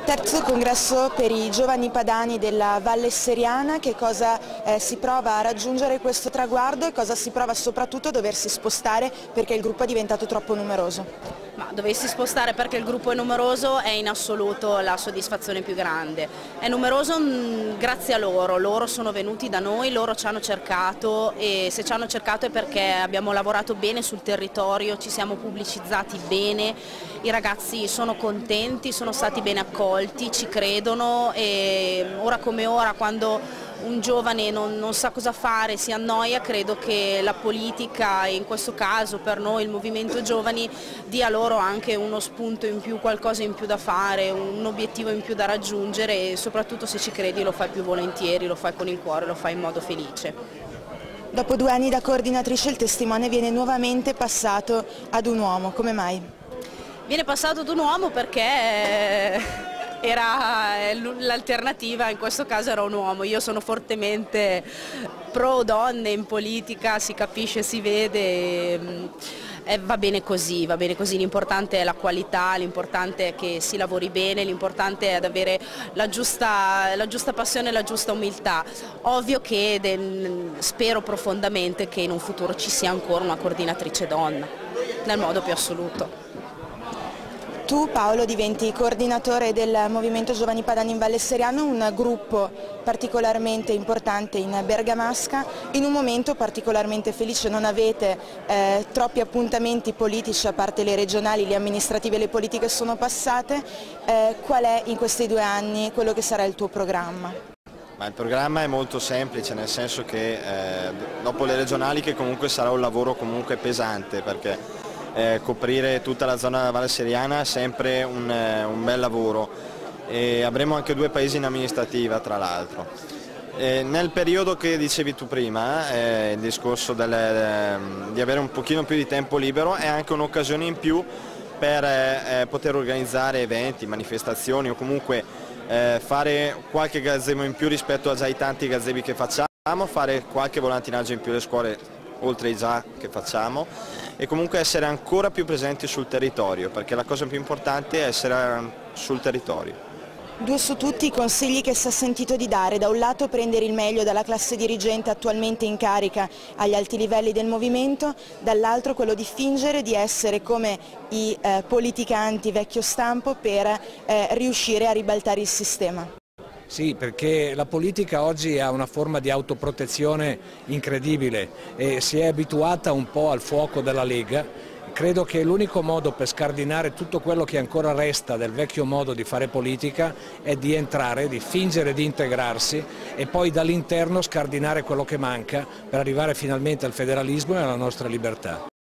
Terzo congresso per i giovani padani della Valle Seriana. Che cosa si prova a raggiungere questo traguardo e cosa si prova soprattutto a doversi spostare perché il gruppo è diventato troppo numeroso? Ma doversi spostare perché il gruppo è numeroso è in assoluto la soddisfazione più grande. È numeroso grazie a loro, loro sono venuti da noi, loro ci hanno cercato e se ci hanno cercato è perché abbiamo lavorato bene sul territorio, ci siamo pubblicizzati bene, i ragazzi sono contenti, sono stati bene accolti, ci credono e ora come ora quando un giovane non sa cosa fare, si annoia, credo che la politica, e in questo caso per noi il Movimento Giovani, dia loro anche uno spunto in più, qualcosa in più da fare, un obiettivo in più da raggiungere e soprattutto se ci credi lo fai più volentieri, lo fai con il cuore, lo fai in modo felice. Dopo 2 anni da coordinatrice il testimone viene nuovamente passato ad un uomo, come mai? Viene passato ad un uomo perché era l'alternativa, in questo caso era un uomo. Io sono fortemente pro donne in politica, si capisce, si vede, va bene così, l'importante è la qualità, l'importante è che si lavori bene, l'importante è ad avere la giusta passione e la giusta umiltà. Ovvio che spero profondamente che in un futuro ci sia ancora una coordinatrice donna, nel modo più assoluto. Tu, Paolo, diventi coordinatore del Movimento Giovani Padani in Valle Seriana, un gruppo particolarmente importante in Bergamasca, in un momento particolarmente felice. Non avete troppi appuntamenti politici, a parte le regionali, le amministrative e le politiche sono passate. Qual è in questi 2 anni quello che sarà il tuo programma? Ma il programma è molto semplice, nel senso che dopo le regionali, che comunque sarà un lavoro comunque pesante, perché coprire tutta la zona della Valle Seriana è sempre un bel lavoro e avremo anche 2 paesi in amministrativa tra l'altro. Nel periodo che dicevi tu prima, il discorso di avere un pochino più di tempo libero è anche un'occasione in più per poter organizzare eventi, manifestazioni o comunque fare qualche gazebo in più rispetto a già i tanti gazebi che facciamo, fare qualche volantinaggio in più alle scuole oltre ai già che facciamo e comunque essere ancora più presenti sul territorio, perché la cosa più importante è essere sul territorio. 2 su tutti i consigli che si è sentito di dare: da un lato prendere il meglio dalla classe dirigente attualmente in carica agli alti livelli del movimento, dall'altro quello di fingere di essere come i politicanti vecchio stampo per riuscire a ribaltare il sistema. Sì, perché la politica oggi ha una forma di autoprotezione incredibile e si è abituata un po' al fuoco della Lega. Credo che l'unico modo per scardinare tutto quello che ancora resta del vecchio modo di fare politica è di entrare, di fingere di integrarsi e poi dall'interno scardinare quello che manca per arrivare finalmente al federalismo e alla nostra libertà.